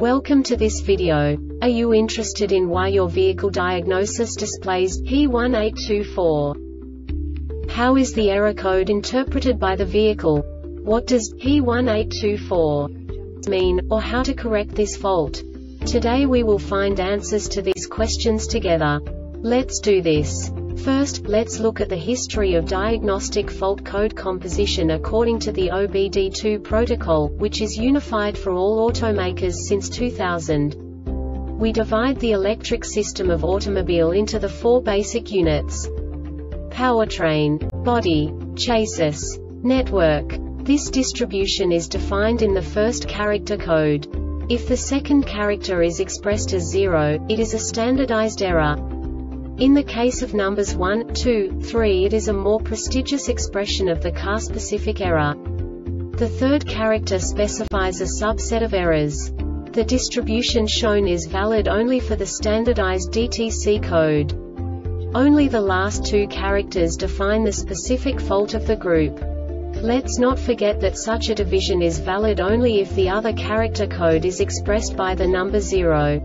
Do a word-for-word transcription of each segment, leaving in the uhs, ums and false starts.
Welcome to this video. Are you interested in why your vehicle diagnosis displays P one eight two four? How is the error code interpreted by the vehicle? What does P one eight two four mean, or how to correct this fault? Today we will find answers to these questions together. Let's do this. First, let's look at the history of diagnostic fault code composition according to the O B D two protocol, which is unified for all automakers since two thousand. We divide the electric system of automobile into the four basic units: powertrain, body, chassis, network. This distribution is defined in the first character code. If the second character is expressed as zero, it is a standardized error. In the case of numbers one, two, three, it is a more prestigious expression of the car-specific error. The third character specifies a subset of errors. The distribution shown is valid only for the standardized D T C code. Only the last two characters define the specific fault of the group. Let's not forget that such a division is valid only if the other character code is expressed by the number zero.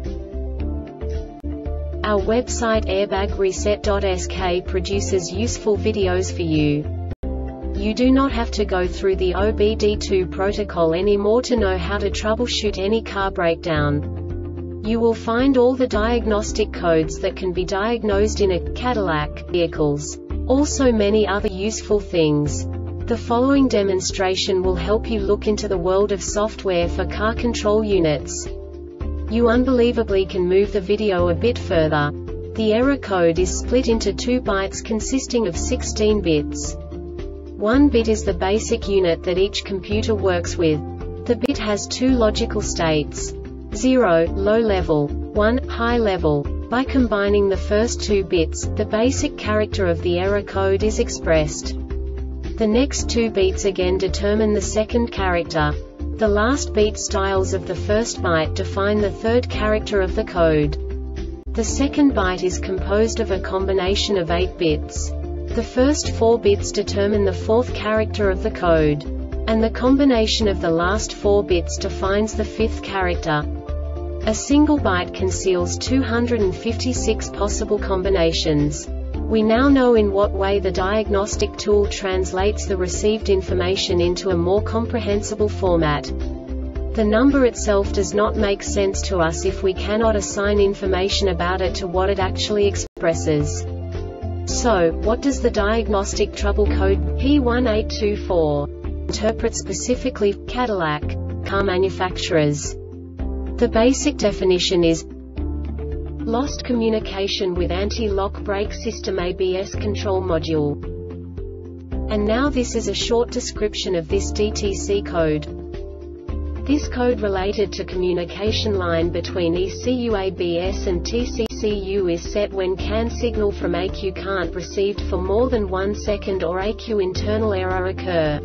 Our website airbag reset dot S K produces useful videos for you. You do not have to go through the O B D two protocol anymore to know how to troubleshoot any car breakdown. You will find all the diagnostic codes that can be diagnosed in a Cadillac vehicles. Also many other useful things. The following demonstration will help you look into the world of software for car control units. You unbelievably can move the video a bit further. The error code is split into two bytes consisting of sixteen bits. One bit is the basic unit that each computer works with. The bit has two logical states: zero, low level, one, high level. By combining the first two bits, the basic character of the error code is expressed. The next two bits again determine the second character. The last beat styles of the first byte define the third character of the code. The second byte is composed of a combination of eight bits. The first four bits determine the fourth character of the code. And the combination of the last four bits defines the fifth character. A single byte conceals two hundred fifty-six possible combinations. We now know in what way the diagnostic tool translates the received information into a more comprehensible format. The number itself does not make sense to us if we cannot assign information about it to what it actually expresses. So, what does the diagnostic trouble code P one eight two four interpret specifically for Cadillac car manufacturers? The basic definition is lost communication with anti-lock brake system A B S control module. And now this is a short description of this D T C code. This code related to communication line between E C U A B S and T C C U is set when C A N signal from E C U can't received for more than one second or E C U internal error occur.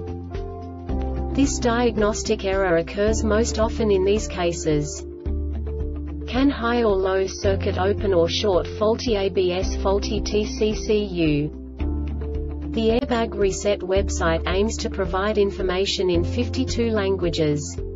This diagnostic error occurs most often in these cases: C A N high or low circuit open or short, faulty A B S, faulty T C C U. The Airbag Reset website aims to provide information in fifty-two languages.